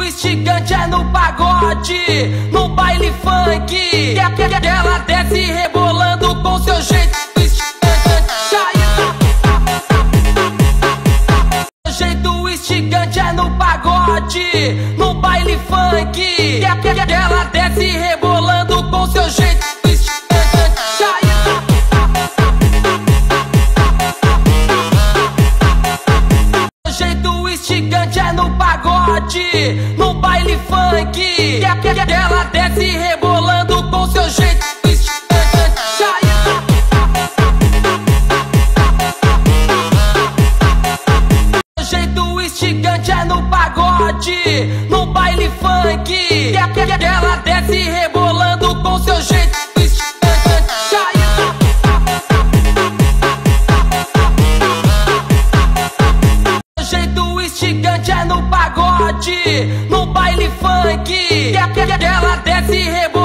instigante é no pagode, no baile funk, que ela desce rebolando com seu jeito jeito instigante é no pagode, no baile funk, que ela desce rebolando com seu jeito jeito instigante é no pagode, no baile funk, que ela desce rebolando com seu jeito jeito instigante é no pagode, no baile funk, que ela desce rebolando com seu jeito jeito instigante é no pagode, no baile funk, que ela desce rebolando